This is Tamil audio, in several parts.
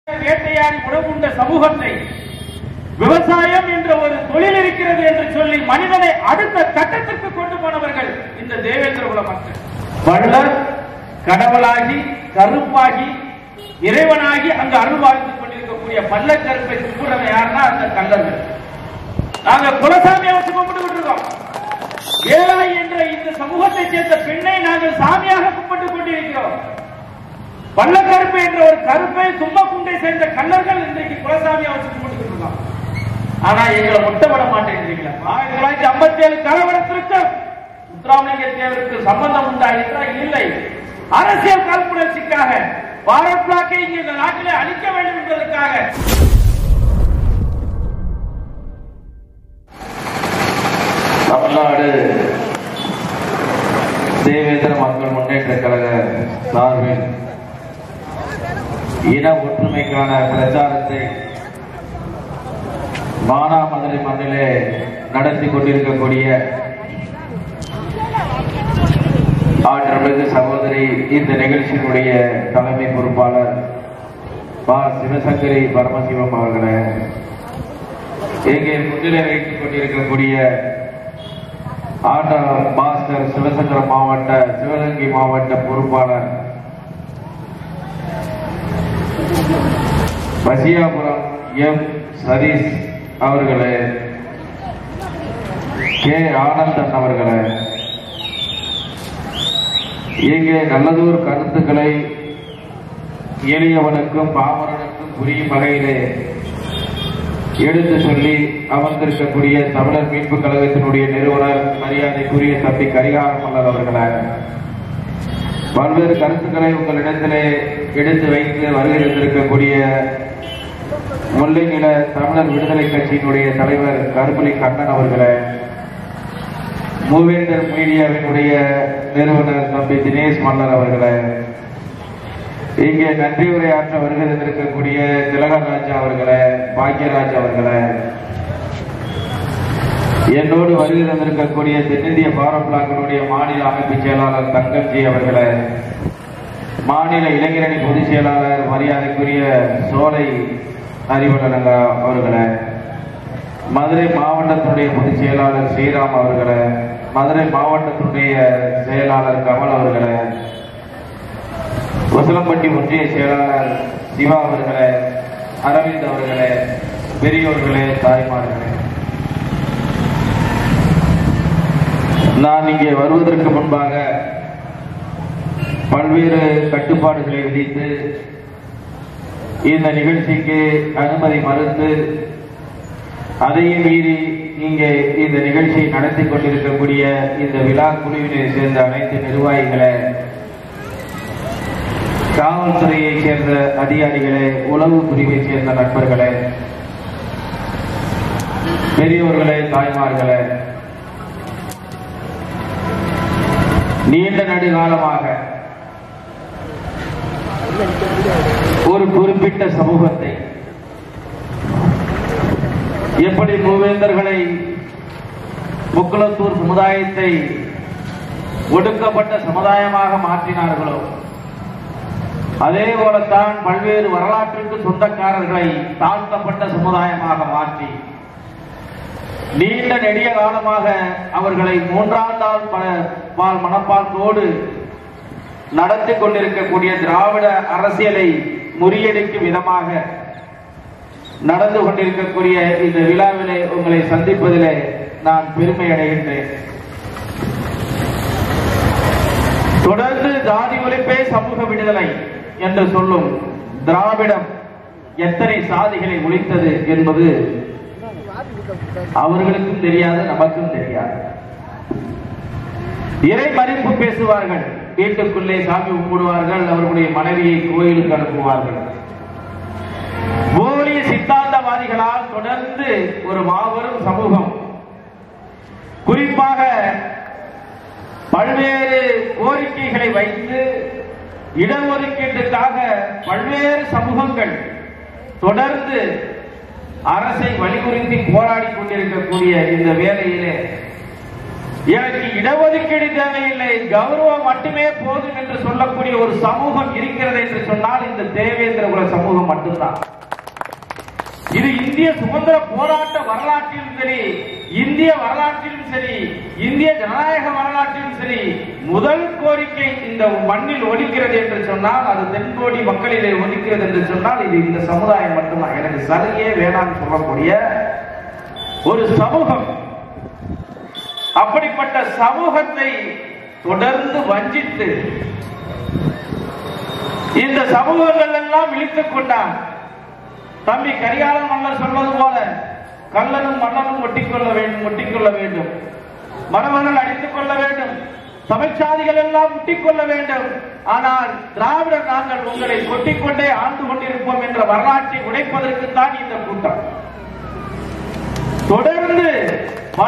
வேட்டையாடி உணவுண்ட சமூகத்தை விவசாயம் என்ற ஒரு தொழில் இருக்கிறது என்று சொல்லி மனிதனை அடுத்த கட்டத்திற்கு கொண்டு போனவர்கள் இந்த தேவேந்திர குல மக்கள். வள்ளல் கடவுளாகி கருப்பாகி இறைவனாகி அங்கு அருள் வாழ்த்துக் கொண்டிருக்கக்கூடிய பள்ளக்கருப்பை கும்பிடுறவன் யாருன்னா அந்த கல்லர்கள். நாங்க குலசாமியை வச்சு கும்பிட்டு இருக்கோம். ஏழாய் என்ற இந்த சமூகத்தை சேர்ந்த பெண்ணை நாங்கள் சாமியாக கும்பிட்டுக் கொண்டிருக்கிறோம். பள்ளக்கருப்பு என்ற ஒரு கருப்பை தும்மக்குண்டை சேர்ந்த கல்லர்கள் இன்றைக்கு குலசாமியை வச்சு கும்பிட்டு இருக்கோம். ஆனா எங்களை முட்டப்பட மாட்டேங்கிறீங்களா? 1957 கலவரத்திற்கு முத்துராமலிங்க தேவருக்கு சம்பந்தம் உண்டா என்றால் இல்லை. அரசியல் காழ்ப்புணர்ச்சிக்காக பாரத் பிளாக்கை இங்கே இந்த நாட்டிலே அழிக்க வேண்டும் என்பதற்காக தமிழ்நாடு தேவேந்திர மக்கள் முன்னேற்ற கழக சார்பில் இன ஒற்றுமைக்கான பிரச்சாரத்தை மானாமதுரை மண்ணிலே நடத்தி கொண்டிருக்கக்கூடிய ஆற்றமிகு சகோதரி இந்த நிகழ்ச்சியினுடைய தலைமை பொறுப்பாளர் பா சிவசங்கரி பரமசிவம் அவர்களே, இங்கே முன்னிலை வைத்துக் கொண்டிருக்கக்கூடிய ஆண்டவர் பாஸ்கர் சிவசங்கர மாவட்ட சிவகங்கை மாவட்ட பொறுப்பாளர் பசியாபுரம் எம் சதீஷ் அவர்களே, கே ஆனந்தன் அவர்களே, இங்கே நல்லதொரு கருத்துக்களை எளியவனுக்கும் பாமரனுக்கும் புரியும் வகையிலே எடுத்து சொல்லி அமர்ந்திருக்கக்கூடிய தமிழர் மீட்பு கழகத்தினுடைய நிறுவனர் மரியாதைக்குரிய தம்பி கரிகாரம் மல்லர் அவர்களே, பல்வேறு கருத்துக்களை உங்களிடத்திலே எடுத்து வைத்து வருகிறந்திருக்கக்கூடிய முல்லைநில தமிழர் விடுதலை கட்சியினுடைய தலைவர் கருப்புலி கண்ணன் அவர்களே, மூவேந்தர் மீடியாவினுடைய நிறுவனர் தம்பி தினேஷ் மல்லர் அவர்களே, இங்கே நன்றி உரையாற்ற வருகிறந்திருக்கக்கூடிய திலகராஜா அவர்களே, பாக்கியராஜ் அவர்களே, என்னோடு வருகிறந்திருக்கக்கூடிய தென்னிந்திய பாரத் பிளாக்கினுடைய மாநில அமைப்பு செயலாளர் தங்கம்ஜி அவர்களே, மாநில இளைஞரணி பொதுச் செயலாளர் மரியாதைக்குரிய சோலை அறிவழகன் அவர்களே, மதுரை மாவட்டத்தினுடைய பொதுச் செயலாளர் ஸ்ரீராம் அவர்களே, மதுரை மாவட்டத்தினுடைய செயலாளர் கமல் அவர்களே, உசிலம்பட்டி ஒன்றிய செயலாளர் சிவா அவர்களே, அரவிந்த் அவர்களே, பெரியோர்களே, தாய்மார்களே, நான் இங்கே வருவதற்கு முன்பாக பல்வேறு கட்டுப்பாடுகளை விதித்து இந்த நிகழ்ச்சிக்கு அனுமதி மறுத்து அதையும் மீறி இங்கே இந்த நிகழ்ச்சியை நடத்தி கொண்டிருக்கக்கூடிய இந்த விழா குழுவினை சேர்ந்த அனைத்து நிர்வாகிகளே, காவல்துறையை சேர்ந்த அதிகாரிகளே, உளவு பிரிவை சேர்ந்த நண்பர்களே, பெரியோர்களே, தாய்மார்களே, நீண்ட நெடுகாலமாக ஒரு குறிப்பிட்ட சமூகத்தை எப்படி மூவேந்தர்களை முக்குளத்தூர் சமுதாயத்தை ஒடுக்கப்பட்ட சமுதாயமாக மாற்றினார்களோ அதே போலத்தான் பல்வேறு வரலாற்றுக்கு சொந்தக்காரர்களை தாழ்த்தப்பட்ட சமுதாயமாக மாற்றி நீண்ட நெடிய காலமாக அவர்களை மூன்றாம் பால் மனப்பான்மையோடு நடத்தி கொண்டிருக்கக்கூடிய திராவிட அரசியலை முறியடிக்கும் விதமாக நடந்து கொண்டிருக்கக்கூடிய இந்த விழாவிலே உங்களை சந்திப்பதிலே நான் பெருமை அடைகின்றேன். தொடர்ந்து ஜாதி ஒழிப்பே சமூக விடுதலை என்று சொல்லும் திராவிடம் எத்தனை சாதிகளை ஒழித்தது என்பது அவர்களுக்கும் தெரியாது, நமக்கும் தெரியாது. இறை மதிப்பு பேசுவார்கள், வீட்டுக்குள்ளே சாமி கும்பிடுவார்கள், அவர்களுடைய மனைவியை கோயிலுக்கு அனுப்புவார்கள். போலிய சித்தாந்தவாதிகளால் தொடர்ந்து ஒரு மாபெரும் சமூகம் குறிப்பாக பல்வேறு கோரிக்கைகளை வைத்து இடஒதுக்கீட்டுக்காக பல்வேறு சமூகங்கள் தொடர்ந்து அரசை வலியுறுத்தி போராடி கொண்டிருக்கக்கூடிய இந்த வேளையிலே எனக்கு இடஒதுக்கீடு தேவையில்லை, கௌரவம் மட்டுமே போதும் என்று சொல்லக்கூடிய ஒரு சமூகம் இருக்கிறது என்று சொன்னால் இந்த தேவேந்திர குல சமூகம் மட்டும்தான். இது இந்திய சுதந்திர போராட்ட வரலாற்றிலும் சரி, இந்திய வரலாற்றிலும் சரி, இந்திய ஜனநாயக வரலாற்றிலும் சரி, முதல் கோரிக்கை இந்த மண்ணில் ஒலிக்கிறது என்று சொன்னால், அது தென்கோடி மக்களிலே ஒலிக்கிறது என்று சொன்னால் இது இந்த சமுதாயம் மட்டும்தான். எனக்கு சலுகையே வேணாம் சொல்லக்கூடிய ஒரு சமூகம். அப்படிப்பட்ட சமூகத்தை தொடர்ந்து வஞ்சித்து இந்த சமூகங்கள் எல்லாம் விழித்துக் கொண்டான். தம்பி கரிகாலன் மன்னர் சொல்வது போல கல்லனும் மன்னனும் ஒட்டிக்கொள்ள வேண்டும், மரபர்கள் அடித்துக் கொள்ள வேண்டும், தமிழ்ச்சாதிகள் எல்லாம் முட்டிக்கொள்ள வேண்டும். ஆனால் திராவிடர் நாங்கள் உங்களை கொட்டிக்கொண்டே ஆண்டு கொண்டிருப்போம் என்ற வரலாற்றை உடைப்பதற்குத்தான் இந்த கூட்டம். தொடர்ந்து பல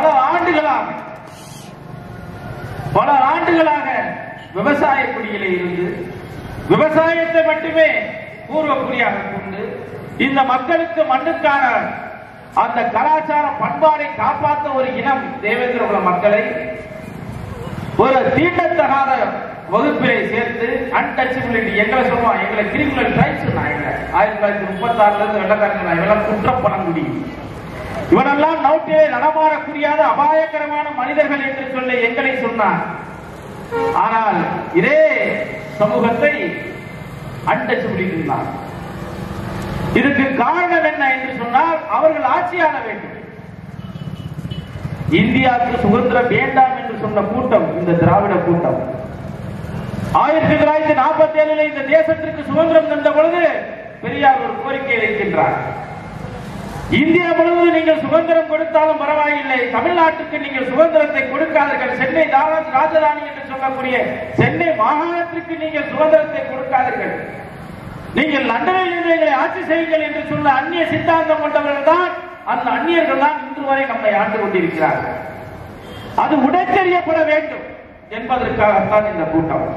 ஆண்டுகளாக விவசாய குடியிலே இருந்து விவசாயத்தை மட்டுமே பூர்வ குடியாக கொண்டு இந்த மக்களுக்கு மண்ணுக்கான அந்த கலாச்சார பண்பாடை காப்பாற்ற ஒரு இனம் தேவேந்திர குல மக்களை ஒரு தீண்டத்தகாத வகுப்பிலே சேர்த்து அன்டச்சபிலிட்டி எங்களை சொல்லுவாங்க, எங்களை கிரிமினல் ட்ரைப்ஸ் 1936 இருந்து வெள்ளக்காரங்க இவெல்லாம் குற்றப்படங்குடி, இவனெல்லாம் நௌட்டிலே நடமாடக்கூடியாத அபாயகரமான மனிதர்கள் என்று சொல்ல எங்களை சொன்னார். ஆனால் இதே சமூகத்தை அன்டச்சபிலிட்டி. இதுக்கு காரணம் என்ன என்று சொன்னால் அவர்கள் ஆட்சியாள வேண்டும். இந்தியாவுக்கு சுதந்திரம் வேண்டாம் என்று சொன்ன கூட்டம் இந்த திராவிட கூட்டம். 1947 இந்த தேசத்திற்கு சுதந்திரம் தந்த பொழுது பெரியார் ஒரு கோரிக்கை வைக்கின்றார். இந்தியா முழுவதும் நீங்கள் சுதந்திரம் கொடுத்தாலும் பரவாயில்லை, தமிழ்நாட்டுக்கு நீங்கள் சுதந்திரத்தை கொடுக்காதீர்கள். சென்னை ராஜதானி என்று சொல்லக்கூடிய சென்னை மாகாணத்திற்கு நீங்கள் சுதந்திரத்தை கொடுக்காதீர்கள். நீங்கள் லண்டனில் இருந்து எங்களை ஆட்சி செய்யுங்கள் என்று சொன்ன அந்நிய சித்தாந்தம் கொண்டவர்கள் தான், அந்த அந்நியர்கள் தான் இன்று வரை நம்மை ஆண்டு கொண்டிருக்கிறார்கள். அது உடைத்தெறியப்பட வேண்டும் என்பதற்காகத்தான் இந்த கூட்டம்.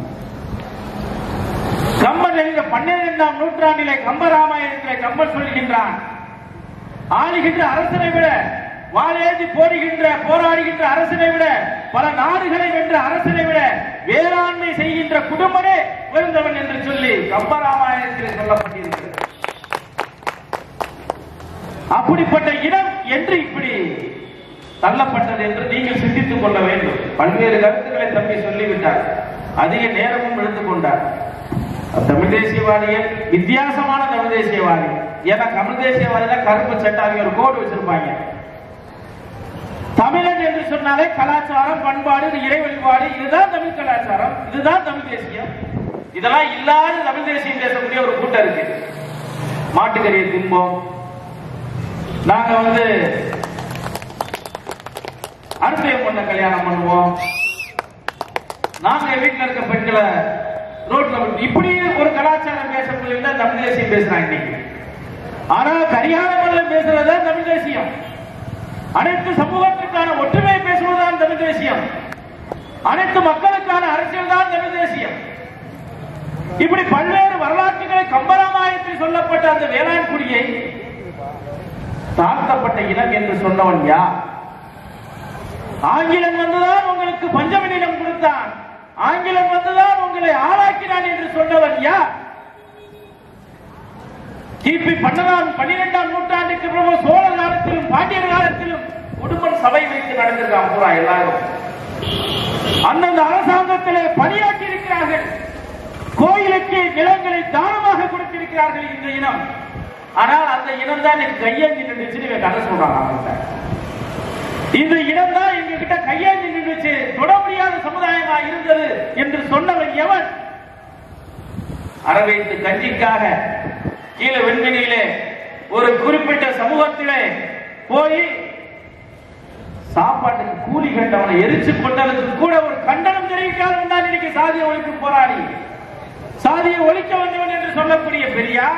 கம்பன் 12ஆம் நூற்றாண்டிலே கம்பராமாயணத்திலே கம்பன் சொல்கின்றான், ஆளுகின்ற அரசனை விட வாழேந்தி போராடுகின்ற அரசனை விட பல நாடுகளை வென்ற அரசனை விட வேளாண்மை செய்கின்ற குடும்பமே உயர்ந்தவன் என்று சொல்லி கம்பராமாயணத்தில் சொல்லப்பட்டிருக்கிறது. அப்படிப்பட்ட இனம் என்று இப்படி தள்ளப்பட்டது என்று நீங்கள் சிந்தித்துக் கொள்ள வேண்டும். பல்வேறு கருத்துக்களை தம்பி சொல்லிவிட்டார், அதிக நேரமும் எடுத்துக் கொண்டார். தமிழ் தேசியவாதிகள் வித்தியாசமான தமிழ் தேசியவாதி. ஏன்னா தமிழ் தேசியவாதில கருப்பு சட்டாவி ஒரு கோடு வச்சிருப்பாங்க. தமிழன் என்று சொன்னாலே கலாச்சாரம், பண்பாடு, இறை வழிபாடு, இதுதான் தமிழ் கலாச்சாரம், இதுதான் தமிழ் தேசியம். இதெல்லாம் இல்லாத தமிழ் தேசியம் பேசக்கூடிய ஒரு கூட்டம் இருக்கு. மாட்டுக்கறியை தின்போம், நாங்க அனுப்பையம் பண்ண கல்யாணம் பண்ணுவோம், நாங்க வீட்டில் இருக்க பெண்களை ரோட்ல இப்படி ஒரு கலாச்சாரம் பேசக்கூடிய தமிழ் தேசியம் பேசுறாங்க இன்னைக்கு. ஆனா கரிகாலன் பேசுறதுதான் தமிழ் தேசியம். அனைத்து சமூகத்துக்கான ஒற்றுமை பேசுவதுதான் தமிழ் தேசியம். அனைத்து மக்களுக்கான அரசியல் தான் தமிழ் தேசியம். இப்படி பல்வேறு வரலாற்றுகளை கம்பராமாயணத்தில் சொல்லப்பட்ட அந்த வேளாண் குடியை தாழ்த்தப்பட்ட இனம் என்று சொன்னவன் யார்? ஆங்கிலம் வந்துதான் உங்களுக்கு பஞ்சமி நிலம் கொடுத்தான், ஆங்கிலம் வந்துதான் உங்களை ஆளாக்கினான் என்று சொன்னவன் யார்? கிபி 12ஆம் நூற்றாண்டுக்கு பிறகு சோழ காலத்திலும் பாண்டியர் காலத்திலும் குடும்பம் சபை வைத்து நடந்திருக்கான் பூரா எல்லாரும். அந்தந்த அரசாங்கத்திலே பணியாற்றி இருக்கிறார்கள், கோயிலுக்கு நிலங்களை தானமாக கொடுத்திருக்கிறார்கள் இந்த இனம். ஆனால் அந்த இனம் தான் எனக்கு கையேந்தி நின்றுச்சு கதை சொல்றாங்க. இந்த இனம் தான் எங்க கிட்ட கையேந்தி நின்றுச்சு, தொட முடியாத சமுதாயமா இருந்தது என்று சொன்னவன் எவன்? அரவைத்து கஞ்சிக்காக கீழே வெண்மணியிலே ஒரு குறிப்பிட்ட சமூகத்திலே போய் சாப்பாட்டுக்கு கூலி கண்டவனை எரிச்சு கொண்டதற்கு கூட ஒரு கண்டனம் தெரிவிக்காதவன் தான் இன்னைக்கு சாதிய ஒழிப்பு போராடி சாதியை ஒழிக்க வந்தவன் என்று சொல்லக்கூடிய பெரியார்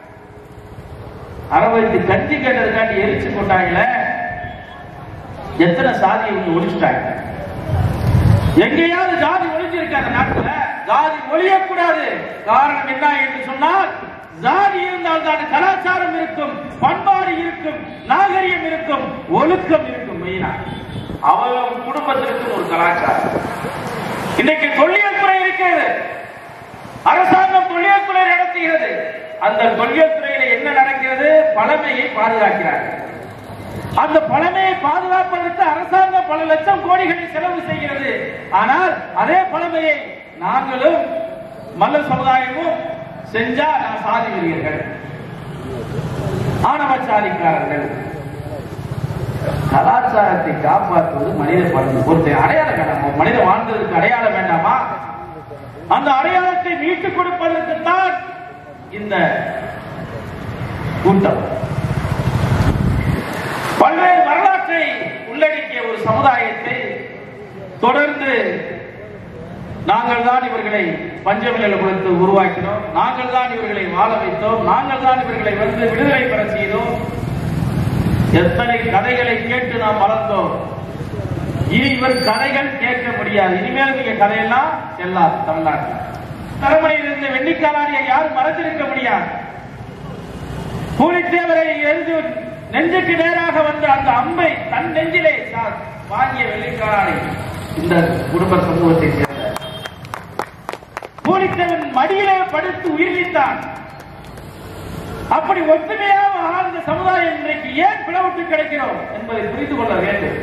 அரவைத்து கஞ்சி கேட்டதுக்காண்டி எரிச்சு கொண்டாங்கல. எத்தனை சாதியை ஒழிச்சுட்டாங்க? எங்கேயாவது ஜாதி ஒழிஞ்சிருக்காங்க நாட்டுல? ஜாதி ஒழியக்கூடாது. காரணம் என்ன என்று சொன்னால், ஜாதி இருந்தால் தான் கலாச்சாரம் இருக்கும், பண்பாடு இருக்கும், நாகரிகம் இருக்கும், ஒழுக்கம் இருக்கும். மெயினா அவர்கள் குடும்பத்திற்கும் ஒரு கலாச்சாரம். இன்னைக்கு தொல்லியல் துறை இருக்கிறது, அரசாங்கம் தொல்லியல் துறை நடத்துகிறது. அந்த தொல்லியல் துறையில என்ன நடக்கிறது? பழமையை பாதுகாக்கிறார்கள். அந்த பழமையை பாதுகாப்பதற்கு அரசாங்கம் பல லட்சம் கோடிகளை செலவு செய்கிறது. ஆனால் அதே பழமையை நாங்களும் மல்லர் சமுதாயமும் செஞ்சா நான் சாதி வெறியர்கள், ஆணவச்சாதிக்காரர்கள். கலாச்சாரத்தை காப்பாற்றுவது மனித பண்பு. ஒருத்தர் அடையாளம் வேண்டாமா? மனிதன் வாழ்ந்ததற்கு அடையாளம் வேண்டாமா? அந்த அடையாளத்தை மீட்டுக் கொடுப்பதற்கு தான் இந்த கூட்டம். பல்வேறு வரலாற்றை உள்ளடக்கிய ஒரு சமுதாயத்தை தொடர்ந்து நாங்கள் தான் இவர்களை பஞ்சமில் கொடுத்து உருவாக்கினோம், நாங்கள் தான் இவர்களை வாழ வைத்தோம், நாங்கள் தான் இவர்களை வந்து விடுதலை பெற செய்தோம். எத்தனை கதைகளை கேட்டு நாம் வளர்ந்தோம். இனி இவர் கதைகள் கேட்க முடியாது. இனிமேல் நீங்க கதையெல்லாம் செல்லாது. தமிழ்நாட்டில் தலைமுறையில் இருந்த வெண்ணிக்காலாடியை யாரும் மறந்திருக்க முடியாது. பூலித்தேவரை எழுந்து நெஞ்சுக்கு நேராக வந்த அந்த அம்பை தன் நெஞ்சிலே வாங்கிய வெள்ளிக்காலாடி இந்த குடும்ப சமூகத்தை சேர்ந்த பூலித்தேவன் மடியிலே படுத்து உயிர் நீத்தான். அப்படி ஒற்றுமையாக வாழ்ந்த சமுதாயம் இன்றைக்கு ஏன் பிளவுட்டு கிடைக்கிறோம் என்பதை புரிந்து கொள்ள வேண்டும்.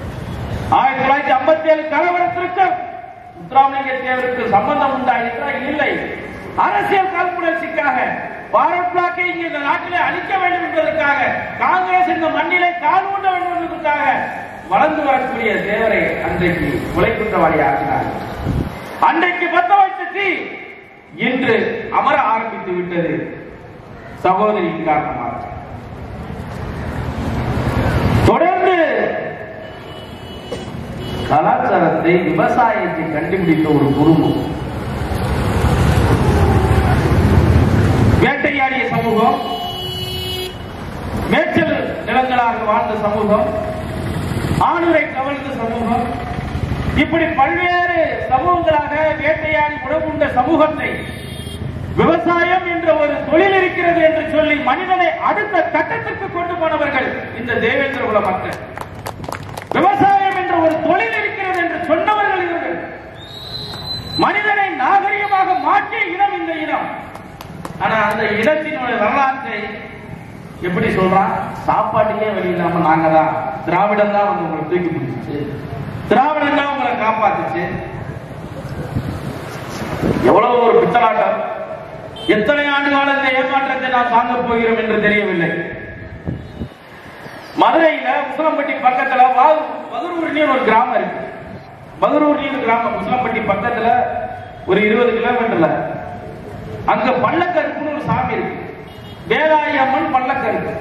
1957 கலவரத்திற்கு முத்துராமலிங்க தேவருக்கு சம்பந்தம் உண்டாயிற்றா? இல்லை. அரசியல் காழ்ப்புணர்ச்சிக்காக பாரத் பிளாக்கை இங்கே இந்த நாட்டிலே அழிக்க வேண்டும் என்பதற்காக, காங்கிரஸ் இந்த மண்ணிலே கால் ஊண்ட வேண்டும் என்பதற்காக வளர்ந்து வரக்கூடிய தேவரை அன்றைக்கு கொலை குற்றவாளி ஆக்கினார். அன்றைக்கு பத்த வைத்த தீ இன்று அமர ஆரம்பித்து விட்டது சகோதரியின் காரணமாக. தொடர்ந்து கலாச்சாரத்தை, விவசாயத்தை கண்டுபிடித்த ஒரு குடும்பம், வேட்டையாடிய சமூகம், மேய்ச்சல் நிலங்களாக வாழ்ந்த சமூகம், ஆணுரை கவர்ந்த சமூகம், இப்படி பல்வேறு சமூகங்களாக வேட்டையாடி உணவுண்ட சமூகத்தை விவசாயம் என்ற ஒரு தொழில் இருக்கிறது என்று சொல்லி மனிதனை அடுத்த கட்டத்திற்கு கொண்டு போனவர்கள் இந்த தேவேந்திர குல மக்கள். விவசாயம் என்ற ஒரு தொழில் இருக்கிறது என்று சொன்னவர்கள் இவர்கள். மனிதனை நாகரிகமாக மாற்றிய இனம் இந்த இனம். ஆனா அந்த இடத்தினுடைய வரலாற்றை எப்படி சொல்றான்? சாப்பாட்டுக்கே வழி இல்லாம நாங்க தான், திராவிடம் தான் வந்து உங்களை தூக்கி பிடிச்சிச்சு, திராவிடம் தான் உங்களை காப்பாத்துச்சு. எவ்வளவு ஒரு பித்தலாட்டம்! எத்தனை ஆண்டு கால இந்த ஏமாற்றத்தை நாம் தாங்க போகிறோம் என்று தெரியவில்லை. மதுரையில முசலம்பட்டி பக்கத்துல பகரூர்னு ஒரு கிராமம் இருக்கு. பகரூர்னு கிராமம் முசலம்பட்டி பக்கத்துல ஒரு 20 கிலோமீட்டர்ல. அங்க பள்ளக்கருப்புன்னு ஒரு சாமி இருக்கு. வேலாயி அம்மன் பள்ளக்கருப்பு.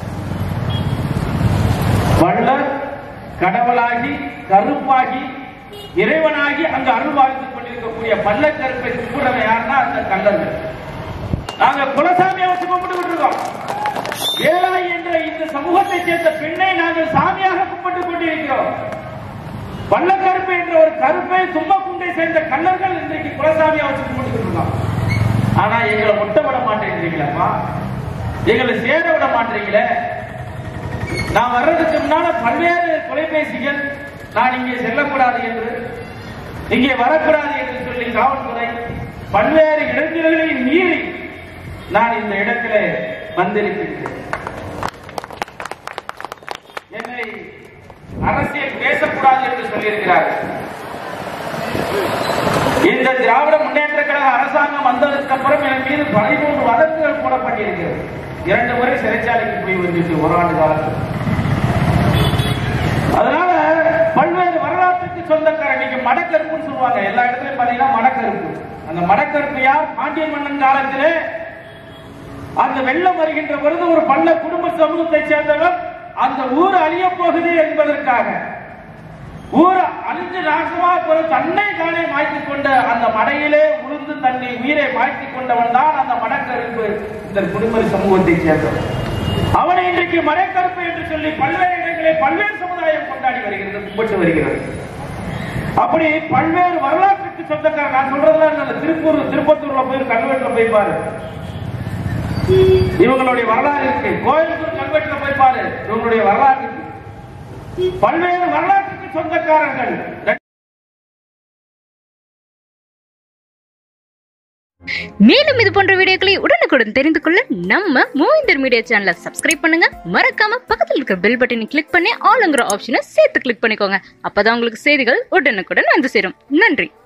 வள்ளல் கடவுளாகி கருப்பாகி இறைவனாகி அங்கு அருள் வாழ்த்துக் கொண்டிருக்கக்கூடிய பள்ளக்கருப்பை கும்பிடுறவன் யாருன்னா அந்த கல்லர்கள். நாங்க குலசாமியை வச்சு கும்பிட்டு இருக்கோம். வேலாயி என்ற இந்த சமூகத்தை சேர்ந்த பெண்ணை நாங்கள் சாமியாக கும்பிட்டுக் கொண்டிருக்கிறோம். பள்ளக்கருப்பு என்ற ஒரு கருப்பை தும்மக்குண்டை சேர்ந்த கல்லர்கள் இன்றைக்கு குலசாமியை வச்சு கும்பிட்டு இருக்கோம். ஆனா எங்களை முட்டை விட மாட்டேங்கிறீங்களா? எங்களை சேர விட மாட்டீங்களே. நான் வர்றதுக்கு முன்னால பல்வேறு தொலைபேசிகள் நான் இங்கே செல்லக்கூடாது என்று, இங்கே வரக்கூடாது என்று சொல்லி காவல்துறை பல்வேறு இடைஞ்சல்களை மீறி நான் இந்த இடத்திலே வந்திருக்கிறேன். என்னை அரசியல் பேசக்கூடாது என்று சொல்லியிருக்கிறார்கள். இந்த திராவிட முன்னேற்ற கழக அரசாங்கம் வந்ததற்கு அப்புறம் என் மீது 13 வழக்குகள் போடப்பட்டிருக்கிறது. 2 முறை சிறைச்சாலைக்கு போய் வந்துட்டு ஒரு ஆண்டு காலத்தில். அதனால பல்வேறு வரலாற்றுக்கு சொந்தக்கார இன்னைக்கு மடக்கருப்புன்னு சொல்லுவாங்க. எல்லா இடத்துலயும் பாத்தீங்கன்னா மடக்கருப்பு. அந்த மடக்கருப்பு யார்? பாண்டிய மன்னன் காலத்திலே அந்த வெள்ளம் வருகின்ற பொழுது ஒரு பள்ள குடும்ப சமூகத்தை சேர்ந்தவர் அந்த ஊர் அழிய போகுது என்பதற்காக ஊர் அழிஞ்சு நாசமா போய் தன்னை தானே மாய்த்துக் கொண்ட அந்த மடையிலே உளுந்து தன்னை உயிரை மாய்த்துக் கொண்டவன் தான் அந்த மடக்கருப்பு இந்த குடும்ப சமூகத்தை சேர்ந்தவர். அவனை இன்றைக்கு மடக்கருப்பு என்று சொல்லி பல்வேறு இடங்களை பல்வேறு சமுதாயம் கொண்டாடி வருகிறது, கும்பிட்டு வருகிறது. அப்படி பல்வேறு வரலாற்றுக்கு சொந்தக்கார நான் சொல்றதுல திருப்பத்தூர்ல போய் கல்வெட்டுல போய் பாரு, இவங்களுடைய வரலாறு இருக்கு. கோயம்புத்தூர் கல்வெட்டுல போய் பாரு, இவங்களுடைய வரலாறு இருக்கு. பல்வேறு வரலாற்றுக்கு நிலத்தின் சொந்தக்காரர்கள். மேலும் இது போன்ற வீடியோக்களை உடனுக்குடன் தெரிந்து கொள்ள நம்ம மூவிந்தர் மீடியா சேனலை சப்ஸ்கிரைப் பண்ணுங்க. மறக்காம பக்கத்தில் இருக்கிற பெல் பட்டனை கிளிக் பண்ணி ஆல்ங்கிற ஆப்ஷனை சேர்த்து கிளிக் பண்ணிக்கோங்க. அப்பதான் உங்களுக்கு செய்திகள் உடனுக்குடன் வந்து சேரும். நன்றி.